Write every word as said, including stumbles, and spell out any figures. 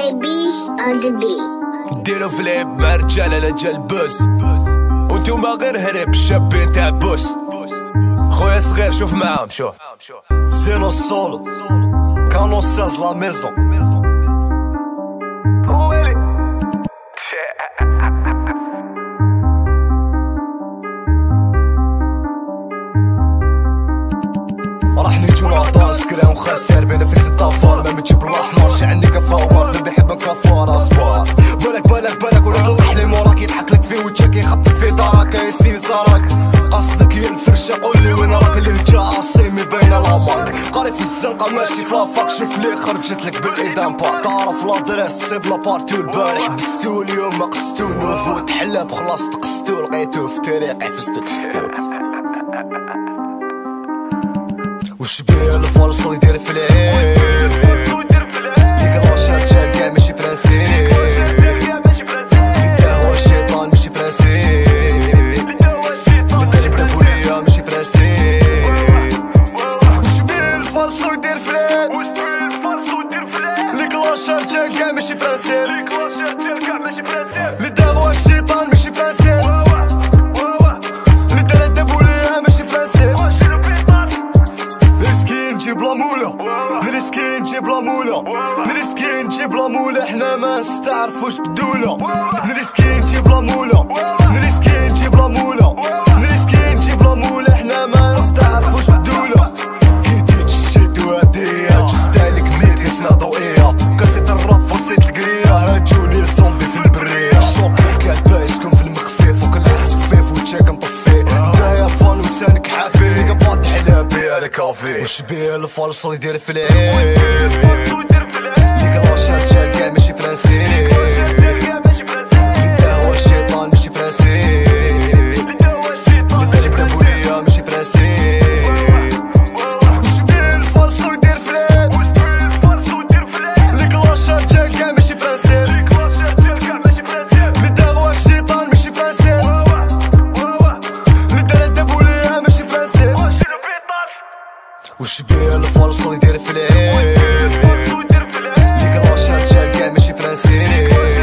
baby on the beat. نديرو فليب مع رجالة لا جا البوس وانتوما غير هرب الشابين تاع بوس. خويا صغير شوف معاهم شوف زينو السولو كانون ساز لا ميزون. راح نجو نعطان سكران وخسر بين فيك الطفار ما متجيب الاحمر شي عندي كفوار اللي بيحب نكفار اصبار. بالك بالك بالك ولا تطيح لي موراك يضحك لك في وجهك يخبطك في دارك يسين صارك. قصدك هي الفرشه قولي وين راك اللي جا عاصيمي بين الاماك. قاري في الزنقه ماشي في لافاك شوف لي خرجت لك بالايدام با. تعرف لادريس تصيب لابارتي والبارح بستو اليوم ما قصتو نوفو تحلب خلاص تقصتو لقيتو في طريقي فزتو تحستو. وش بيه الفالصو يدير في العين لي كلاش رجال كاع ماشي برانسي لي داوا الشيطان ماشي برانسي لي دار دابوليا ماشي برانسي. وش بيه الفالصو يدير في العين لي كلاش رجال كاع ماشي برانسي لي داوا الشيطان ماشي برانسي لي دار دابوليا ماشي برانسي. نجيب لا مولا نريسكي نجيب لا مولا نريسكي نجيب لا مولا حنا ما نستعرفوش بالدولة. نريسكي نجيب لا مولا نريسكي نجيب لا مولا نريسكي نجيب لا مولا حنا ما نستعرفوش بالدولة. كي تجي الشيت وهدية جزت عليك ميتين سنة ضوئية كاسيت الراب فوسيت القرية هاجولي الزومبي في البرية. شوكي كالبا يسكن في المخفيف وكل السفيف وجهك نطفيه نتايا فان وسانك حافي ليكا باط حلابي على كافي. وش بيه الفالصو يدير في العين لي كلاش رجال كاع ماشي برانسي لي داوا الشيطان ماشي برانسي لي دار دابوليا ماشي برانسي. وش بيه الفالصو يدير في العين لي كلاش رجال كاع ماشي برانسي لي داوا الشيطان ماشي برانسي لي دار دابوليا ماشي برانسي. وش بيه الفالصو يدير في العين لي كلاش رجال كاع ماشي برانسي